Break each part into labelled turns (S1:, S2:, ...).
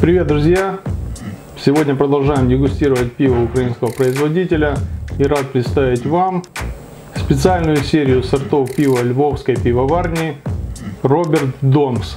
S1: Привет, друзья! Сегодня продолжаем дегустировать пиво украинского производителя и рад представить вам специальную серию сортов пива Львовской пивоварни Роберт Домс.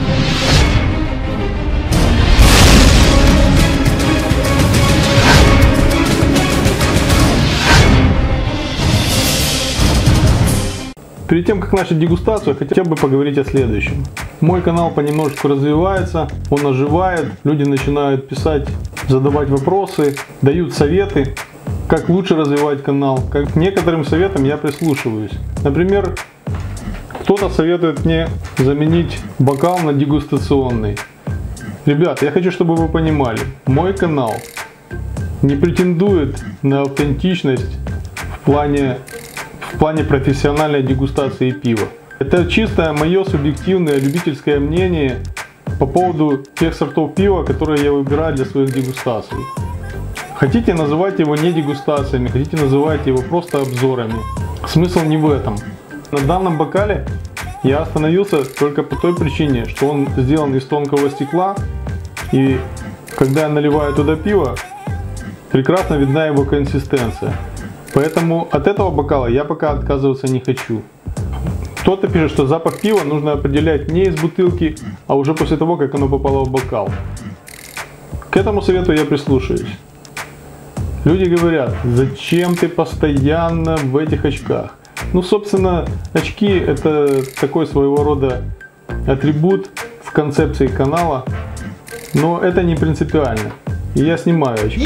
S1: Перед тем, как начать дегустацию, хотел бы поговорить о следующем. Мой канал понемножку развивается, он оживает, люди начинают писать, задавать вопросы, дают советы, как лучше развивать канал. К некоторым советам я прислушиваюсь. Например, кто-то советует мне заменить бокал на дегустационный. Ребят, я хочу, чтобы вы понимали, мой канал не претендует на аутентичность в плане профессиональной дегустации пива. Это чисто мое субъективное любительское мнение по поводу тех сортов пива, которые я выбираю для своих дегустаций. Хотите, называть его не дегустациями, хотите, называть его просто обзорами. Смысл не в этом. На данном бокале я остановился только по той причине, что он сделан из тонкого стекла, и когда я наливаю туда пиво, прекрасно видна его консистенция. Поэтому от этого бокала я пока отказываться не хочу. Кто-то пишет, что запах пива нужно определять не из бутылки, а уже после того, как оно попало в бокал. К этому совету я прислушаюсь. Люди говорят, зачем ты постоянно в этих очках? Ну, собственно, очки — это такой своего рода атрибут в концепции канала, но это не принципиально. И я снимаю очки.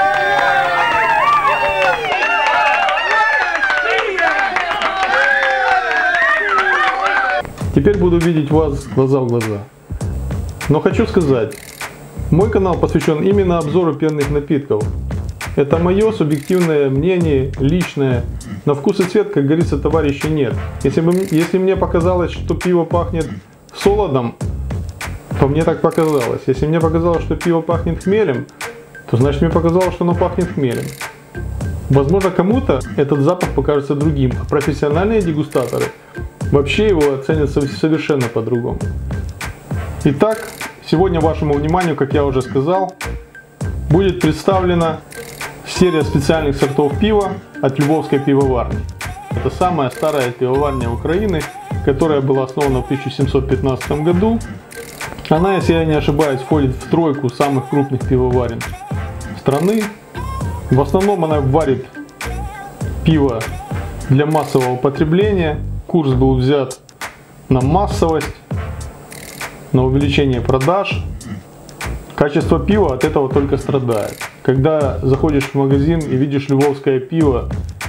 S1: Теперь буду видеть вас глаза в глаза. Но хочу сказать, мой канал посвящен именно обзору пенных напитков. Это мое субъективное мнение, личное. На вкус и цвет, как говорится, товарищей нет. Если мне показалось, что пиво пахнет солодом, то мне так показалось. Если мне показалось, что пиво пахнет хмелем, то значит мне показалось, что оно пахнет хмелем. Возможно, кому-то этот запах покажется другим, а профессиональные дегустаторы вообще его оценят совершенно по-другому. Итак, сегодня вашему вниманию, как я уже сказал, будет представлена серия специальных сортов пива от Львовской пивоварни. Это самая старая пивоварня Украины, которая была основана в 1715 году. Она, если я не ошибаюсь, входит в тройку самых крупных пивоварен страны. В основном она варит пиво для массового потребления. Курс был взят на массовость, на увеличение продаж. Качество пива от этого только страдает. Когда заходишь в магазин и видишь львовское пиво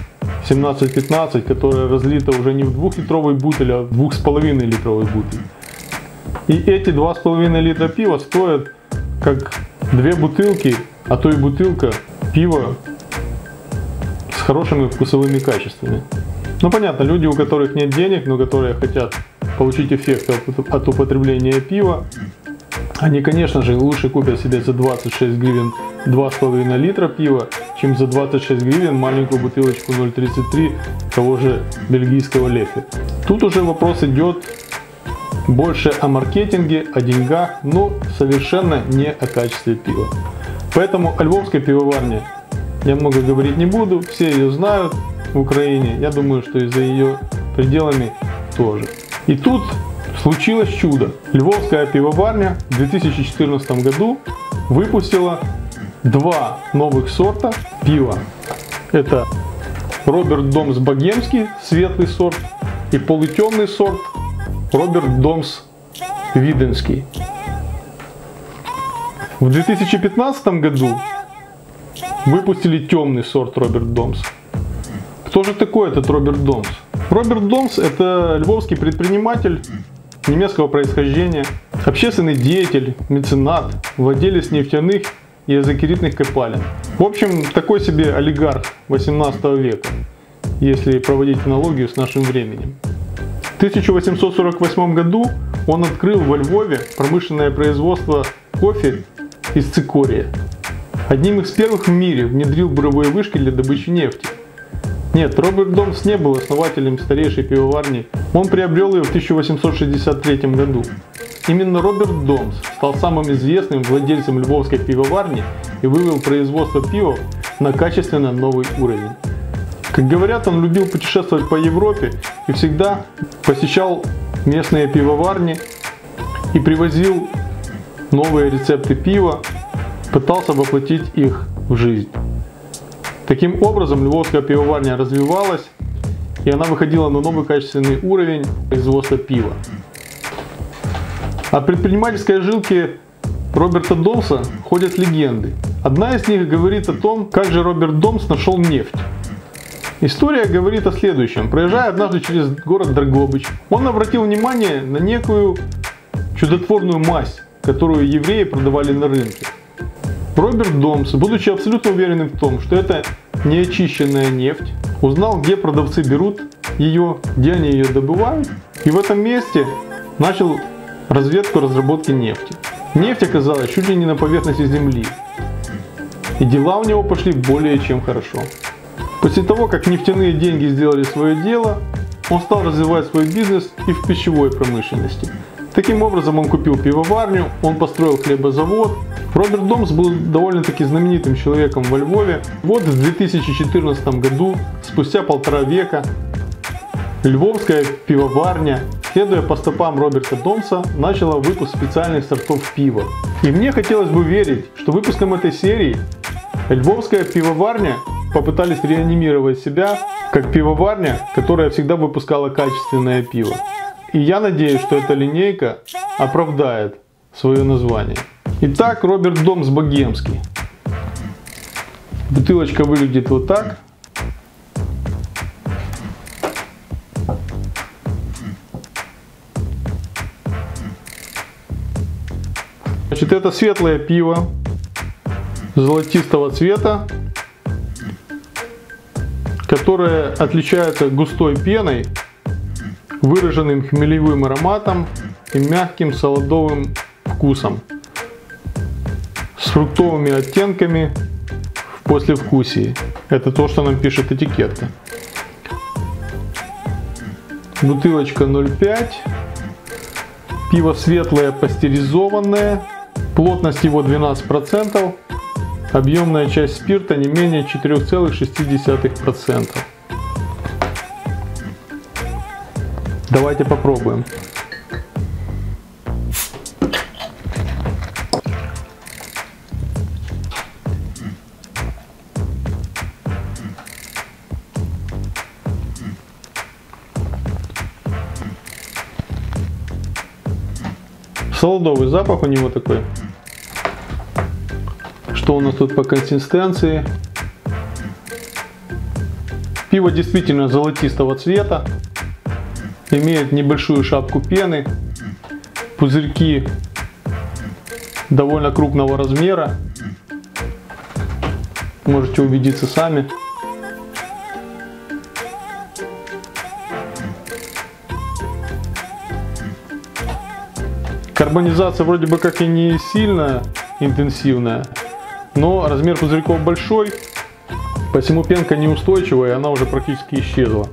S1: 17-15, которое разлито уже не в 2-литровый бутыль, а в 2,5-литровый бутыль. И эти 2,5 литра пива стоят как 2 бутылки, а то и бутылка пива с хорошими вкусовыми качествами. Ну понятно, люди, у которых нет денег, но которые хотят получить эффект от употребления пива, они, конечно же, лучше купят себе за 26 гривен 2,5 литра пива, чем за 26 гривен маленькую бутылочку 0,33 того же бельгийского Лефи. Тут уже вопрос идет больше о маркетинге, о деньгах, но совершенно не о качестве пива. Поэтому о Львовской пивоварне я много говорить не буду, все ее знают в Украине, я думаю, что и за ее пределами тоже. И тут случилось чудо. Львовская пивоварня в 2014 году выпустила 2 новых сорта пива. Это Роберт Домс Богемский, светлый сорт, и полутемный сорт Роберт Домс Виденский. В 2015 году выпустили темный сорт Роберт Домс. Кто же такой этот Роберт Домс? Роберт Домс — это львовский предприниматель немецкого происхождения, общественный деятель, меценат, владелец нефтяных и азокеритных копалин. В общем, такой себе олигарх 18 века, если проводить аналогию с нашим временем. В 1848 году он открыл во Львове промышленное производство кофе из цикория. Одним из первых в мире внедрил буровые вышки для добычи нефти. Нет, Роберт Домс не был основателем старейшей пивоварни. Он приобрел ее в 1863 году. именно Роберт Домс стал самым известным владельцем львовской пивоварни и вывел производство пива на качественно новый уровень. Как говорят, он любил путешествовать по Европе и всегда посещал местные пивоварни и привозил новые рецепты пива, пытался воплотить их в жизнь. Таким образом, львовская пивоварня развивалась, и она выходила на новый качественный уровень производства пива. О предпринимательской жилке Роберта Домса ходят легенды. Одна из них говорит о том, как же Роберт Домс нашел нефть. История говорит о следующем. Проезжая однажды через город Драгобыч, он обратил внимание на некую чудотворную мазь, которую евреи продавали на рынке. Роберт Домс, будучи абсолютно уверенным в том, что это неочищенная нефть, узнал, где продавцы берут ее, где они ее добывают, и в этом месте начал разведку разработки нефти. Нефть оказалась чуть ли не на поверхности земли, и дела у него пошли более чем хорошо. После того, как нефтяные деньги сделали свое дело, он стал развивать свой бизнес и в пищевой промышленности. Таким образом, он купил пивоварню, он построил хлебозавод. Роберт Домс был довольно-таки знаменитым человеком во Львове. Вот в 2014 году, спустя 1,5 века, львовская пивоварня, следуя по стопам Роберта Домса, начала выпуск специальных сортов пива. И мне хотелось бы верить, что выпуском этой серии львовская пивоварня попытались реанимировать себя как пивоварня, которая всегда выпускала качественное пиво. И я надеюсь, что эта линейка оправдает свое название. Итак, Роберт Домс богемский. Бутылочка выглядит вот так. Значит, это светлое пиво золотистого цвета, которое отличается густой пеной, выраженным хмелевым ароматом и мягким солодовым вкусом, с фруктовыми оттенками в послевкусии. Это то, что нам пишет этикетка. Бутылочка 0,5. Пиво светлое, пастеризованное. Плотность его 12%. Объемная часть спирта не менее 4,6%. Давайте попробуем. Солодовый запах у него такой. Что у нас тут по консистенции? Пиво действительно золотистого цвета. Имеет небольшую шапку пены, пузырьки довольно крупного размера, можете убедиться сами. Карбонизация вроде бы как и не сильно интенсивная, но размер пузырьков большой, посему пенка неустойчивая, она уже практически исчезла.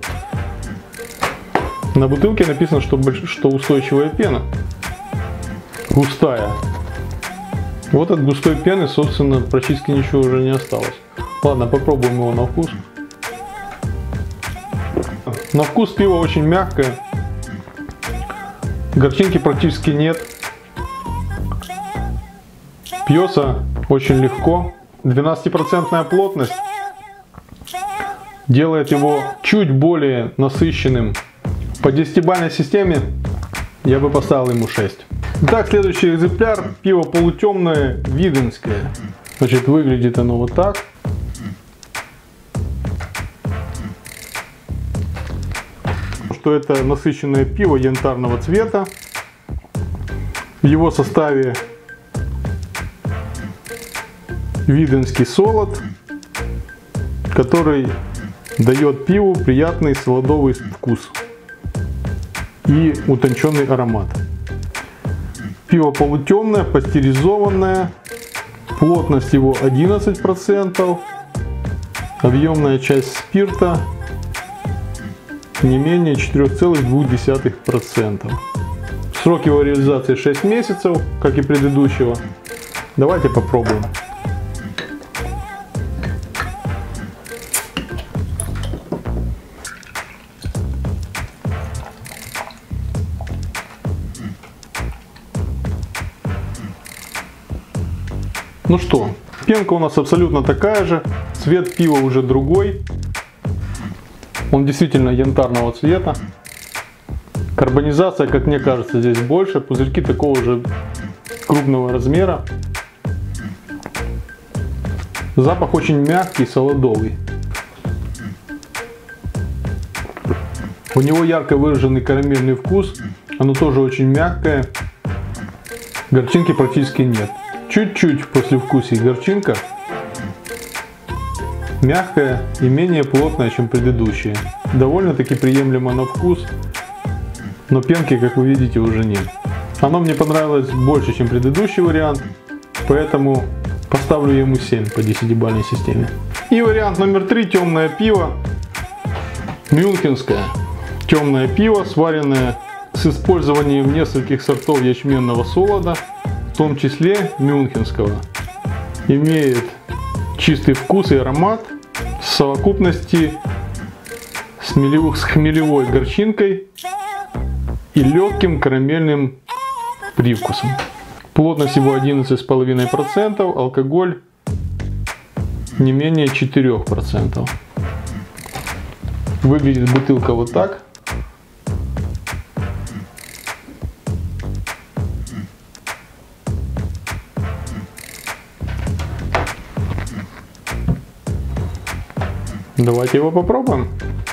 S1: На бутылке написано, что устойчивая пена, густая. Вот от густой пены, собственно, практически ничего уже не осталось. Ладно, попробуем его на вкус. На вкус пиво очень мягкое, горчинки практически нет. Пьется очень легко. 12% плотность делает его чуть более насыщенным. По 10-бальной системе я бы поставил ему 6. Итак, следующий экземпляр. Пиво полутемное, виденское. Значит, выглядит оно вот так. Что это насыщенное пиво янтарного цвета. В его составе виденский солод, который дает пиву приятный солодовый вкус и утонченный аромат. Пиво полутемное, пастеризованное, плотность его 11%, объемная часть спирта не менее 4,2%. Срок его реализации 6 месяцев, как и предыдущего. Давайте попробуем. Ну что, пенка у нас абсолютно такая же, цвет пива уже другой. Он действительно янтарного цвета. Карбонизация, как мне кажется, здесь больше. Пузырьки такого же крупного размера. Запах очень мягкий, солодовый. У него ярко выраженный карамельный вкус. Оно тоже очень мягкое. Горчинки практически нет. Чуть-чуть послевкусие горчинка. Мягкая и менее плотная, чем предыдущие. Довольно-таки приемлемо на вкус. Но пенки, как вы видите, уже нет. Оно мне понравилось больше, чем предыдущий вариант. Поэтому поставлю ему 7 по 10-бальной системе. И вариант номер 3. Темное пиво. Мюнхенское. Темное пиво, сваренное с использованием нескольких сортов ячменного солода. В том числе мюнхенского. Имеет чистый вкус и аромат в совокупности с хмелевой горчинкой и легким карамельным привкусом. Плотность его 11,5%, алкоголь не менее 4%. Выглядит бутылка вот так. Давайте его попробуем.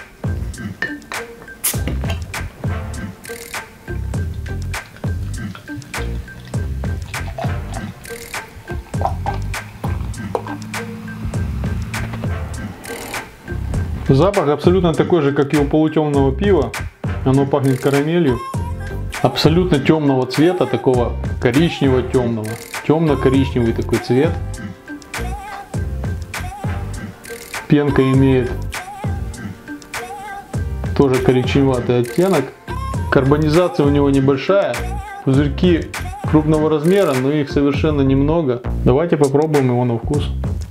S1: Запах абсолютно такой же, как и у полутемного пива. Оно пахнет карамелью. Абсолютно темного цвета, такого коричнево-темного. Темно-коричневый такой цвет. Пенка имеет тоже коричневатый оттенок. Карбонизация у него небольшая. Пузырьки крупного размера, но их совершенно немного. Давайте попробуем его на вкус.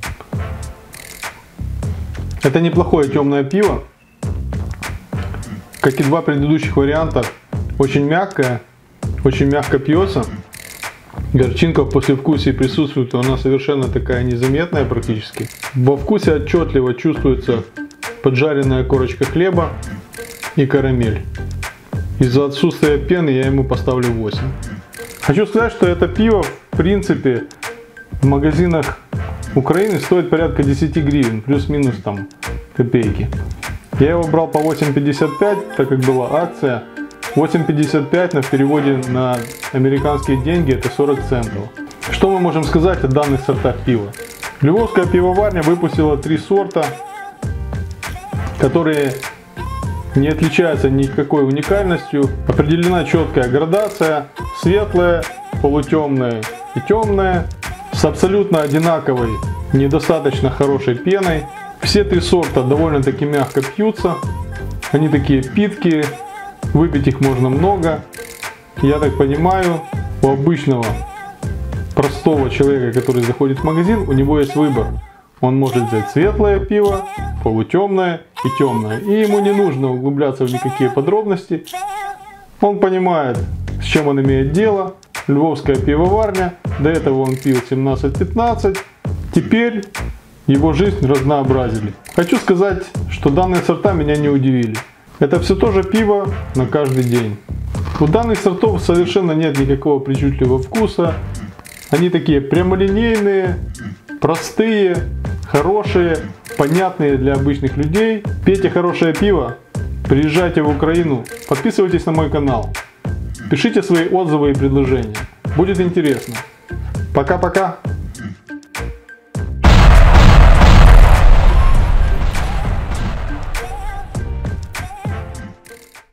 S1: Это неплохое темное пиво. Как и два предыдущих варианта. Очень мягкое. Очень мягко пьется. Горчинка в послевкусии присутствует, она совершенно такая незаметная практически. Во вкусе отчетливо чувствуется поджаренная корочка хлеба и карамель. Из-за отсутствия пены я ему поставлю 8. Хочу сказать, что это пиво в принципе в магазинах Украины стоит порядка 10 гривен, плюс-минус там копейки. Я его брал по 8,55, так как была акция. 8,55 в переводе на американские деньги это 40 центов. Что мы можем сказать о данных сортах пива? Львовская пивоварня выпустила 3 сорта, которые не отличаются никакой уникальностью. Определена четкая градация: светлая, полутемная и темная, с абсолютно одинаковой, недостаточно хорошей пеной. Все 3 сорта довольно-таки мягко пьются, они такие питкие. Выпить их можно много. Я так понимаю, у обычного простого человека, который заходит в магазин, у него есть выбор. Он может взять светлое пиво, полутемное и темное. И ему не нужно углубляться в никакие подробности. Он понимает, с чем он имеет дело. Львовская пивоварня. До этого он пил 17-15. Теперь его жизнь разнообразили. Хочу сказать, что данные сорта меня не удивили. Это все тоже пиво на каждый день. У данных сортов совершенно нет никакого причудливого вкуса. Они такие прямолинейные, простые, хорошие, понятные для обычных людей. Пейте хорошее пиво, приезжайте в Украину, подписывайтесь на мой канал, пишите свои отзывы и предложения. Будет интересно. Пока-пока.